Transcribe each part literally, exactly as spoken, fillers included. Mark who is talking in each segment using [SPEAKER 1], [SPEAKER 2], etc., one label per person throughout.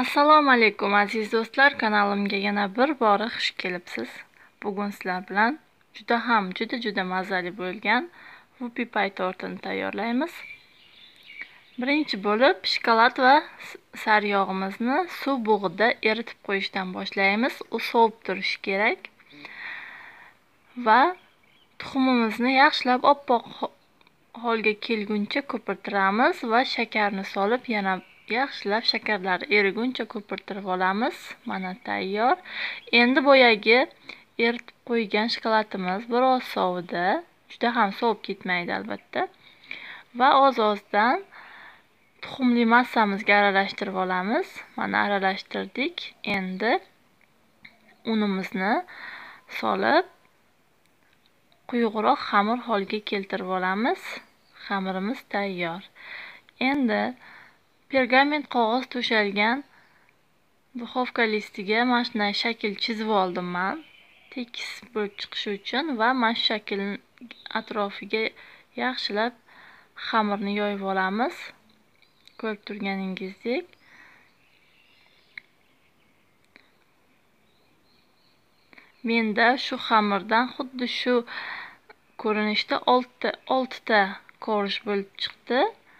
[SPEAKER 1] Assalomu alaykum aziz do'stlar, kanalimga yana bir bora xush kelibsiz. Bugun sizlar bilan juda ham juda juda mazali bo'lgan whoopie pie tortini tayyorlaymiz. Birinchi bo'lib shokolad va sariyog'imizni suv bug'ida eritib qo'yishdan boshlaymiz. U sovib turishi kerak. Va tuxumimizni yaxshilab oppoq holga kelguncha ko'pirtiramiz va shakarni solib yana yaxshilab shakarlar eriguncha ko'pirtirib olamiz. Mana tayyor. Endi boyagi eritib qo'ygan shokoladimiz biroz sovidi. Juda ham sovib ketmaydi albatta. Va oz-ozdan tuxumli massamizga aralashtirib olamiz. Mana aralashtirdik. Endi unimizni solib quyuqroq xamir holga keltirib olamiz. Xamirimiz tayyor. Endi pergament qog'oz to'shalgan duxovka listiga mana shunday shakl chizib oldim men. Tekis bo'lib chiqishi uchun va mana shu shakl atrofiga yaxshilab xamirni yoyib olamiz. Ko'rib turganingizdek. Menda shu xamirdan xuddi shu ko'rinishda olti ta qorish bo'lib chiqdi.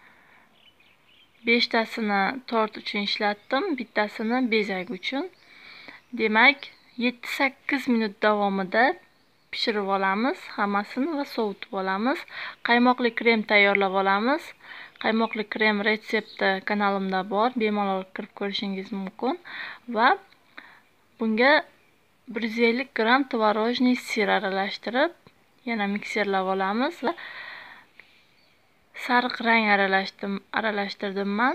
[SPEAKER 1] beshtasini tort uchun ishlatdim, bittasini bezak uchun. Demak, yetti sakkiz minut davomida pishirib olamiz hammasini va sovutib olamiz. Qaymoqli krem tayyorlab olamiz. Qaymoqli krem retsepti kanalimda bor, bemalol kirib ko'rishingiz mumkin. Va bunga bir yuz ellik gramm tvorojniy sir aralashtirib, yana mikserlab olamiz va sariq rang aralashtirdim, aralashtirdim men.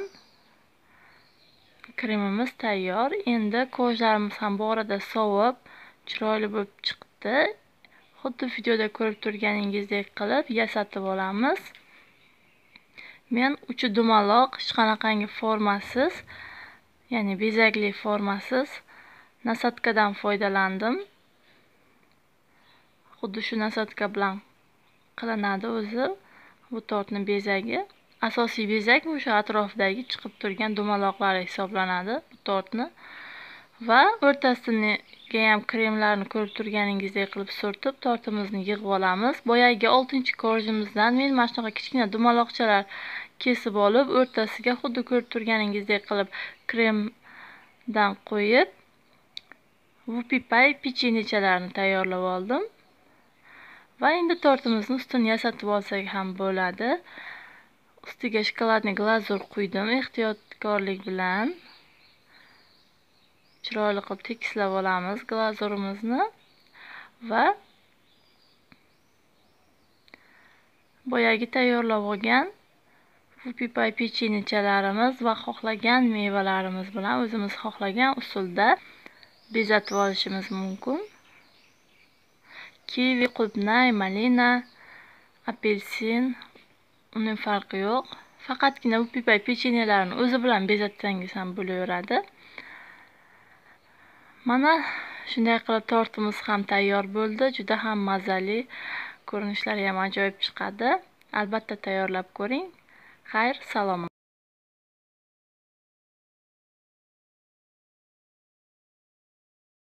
[SPEAKER 1] Kremimiz tayyor. Endi ko'zlarimiz ham bu orada sovib, chiroyli bo'lib chiqdi. Xuddi videoda ko'rib turganingizdek qilib yasatib olamiz. Men uchi dumaloq, hech qanaqangi formasiz, ya'ni bezakli formasiz nasatkadan foydalandim. Xuddi shu nasatka bilan qilinadi o'zi. Bu tortning bezagi. Asosiy bezak o'sha atrofdagi chiqib turgan dumaloqlari hisoblanadi bu tortni. Va o'rtasiga ham kremlarni ko'rib turganingizdek qilib surtib, tortimizni yig'ib olamiz. Boyagi oltinchi korjimizdan men mana shunaqa kichkina dumaloqchalar kesib olib, o'rtasiga xuddi ko'rib turganingizdek qilib kremdan qo'yib, whoopie pie pechenechalarini tayyorlab oldim. Va endi tortimizni ustini yasatib olsak ham bo'ladi. Ustiga shokoladni glazur quydim ehtiyotkorlik bilan. Chiroyli qilib tekislab olamiz glazurimizni va boyagi tayyorlab olgan whoopie pie pechenechalarimiz va xohlagan mevalarimiz bilan o'zimiz xohlagan usulda bezatib olishimiz mumkin. Kivi, qulupnay, malina, apelsin, uning farqi yo'q. Faqatgina whoopie pie pechenelarini o'zi bilan bezatsangiz ham bo'laveradi. Mana shunday qilib tortimiz ham tayyor bo'ldi. Juda ham mazali, ko'rinishlari ham ajoyib chiqadi. Albatta tayyorlab ko'ring. Xayr, salomat.